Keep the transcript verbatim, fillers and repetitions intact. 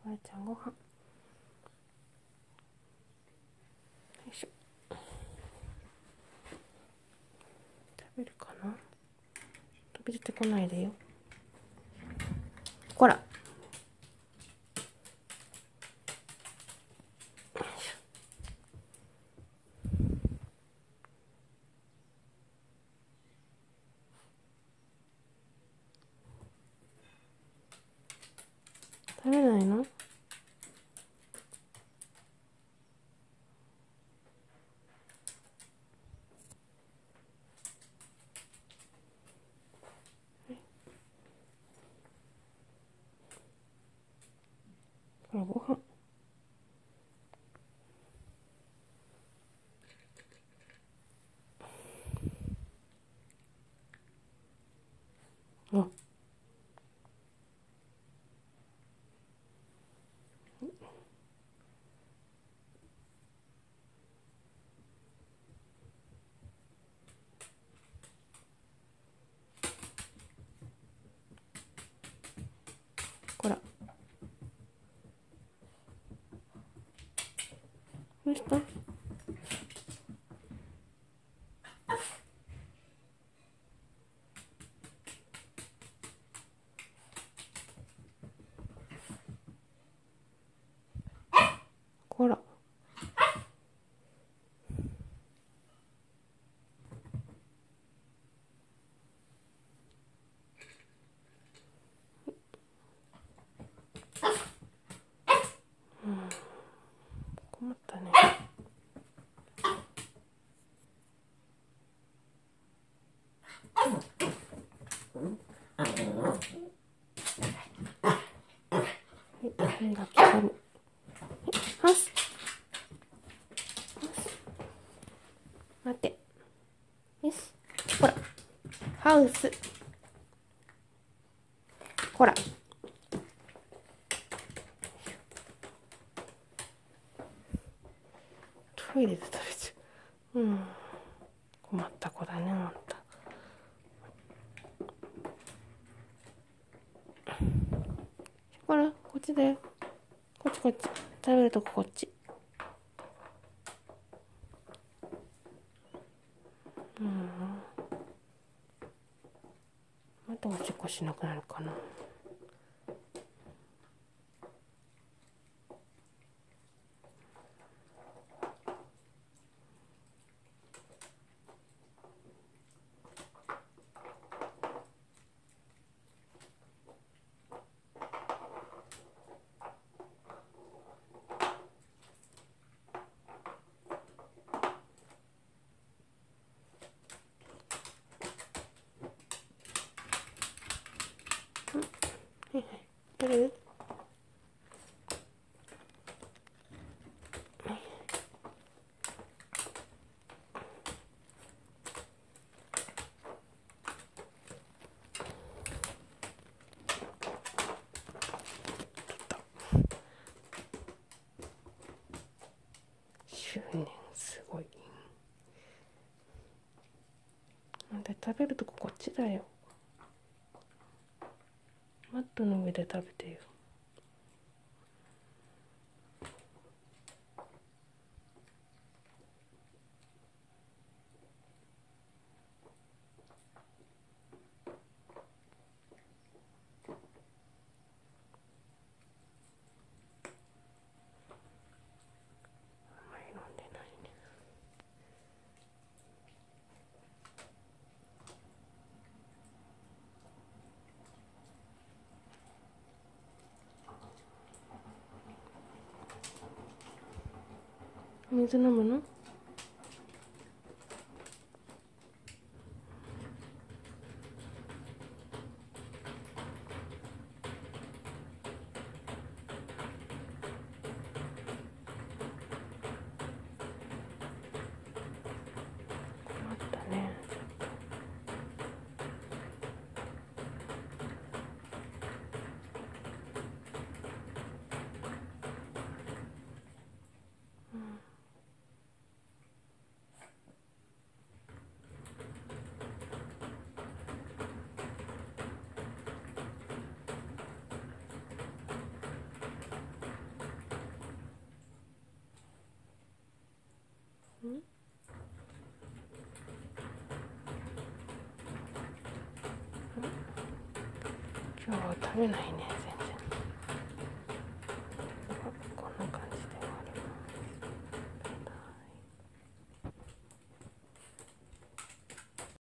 あやちゃんご飯。よいしょ。食べるかな。飛び出てこないでよ。こら。食べないの？これご飯。あ。こら。どうした？こら。うん、困ったね。はい、がき込む。はす。待って。よし。ほら。ハウス。ほら。トイレで食べちゃう。うん。困った子だね、ほんと。ほら、こっちだよ。こっちこっち。食べるとここっち。うん。またおしっこしなくなるかな。はいはい。食べる？執念すごい。なんで食べるとここっちだよ。マットの上で食べてよ。あんまり飲んでないね。水飲むの？困ったね。 今日は食べないね。